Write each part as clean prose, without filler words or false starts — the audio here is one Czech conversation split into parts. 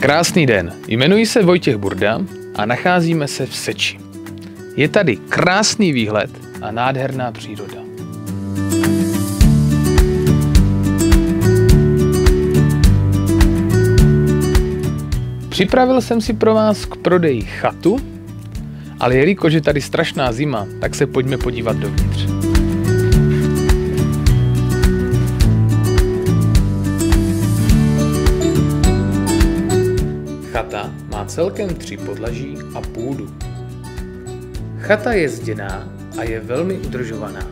Krásný den, jmenuji se Vojtěch Burda a nacházíme se v Seči. Je tady krásný výhled a nádherná příroda. Připravil jsem si pro vás k prodeji chatu, ale jelikož je tady strašná zima, tak se pojďme podívat dovnitř. Chata má celkem 3 podlaží a půdu. Chata je zděná a je velmi udržovaná.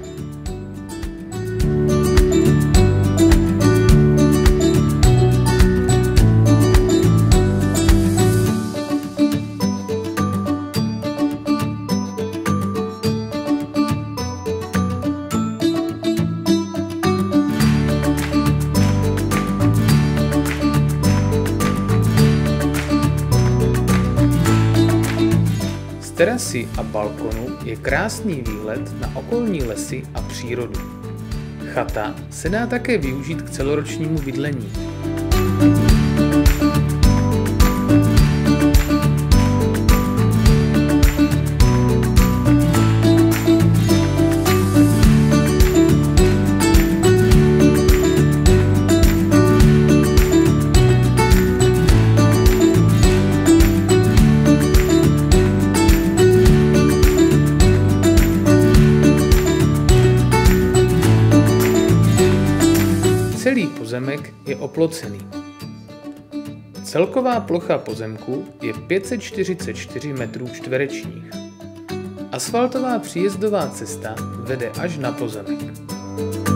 Z terasy a balkonu je krásný výhled na okolní lesy a přírodu. Chata se dá také využít k celoročnímu bydlení. Celý pozemek je oplocený. Celková plocha pozemku je 544 metrů čtverečních. Asfaltová příjezdová cesta vede až na pozemek.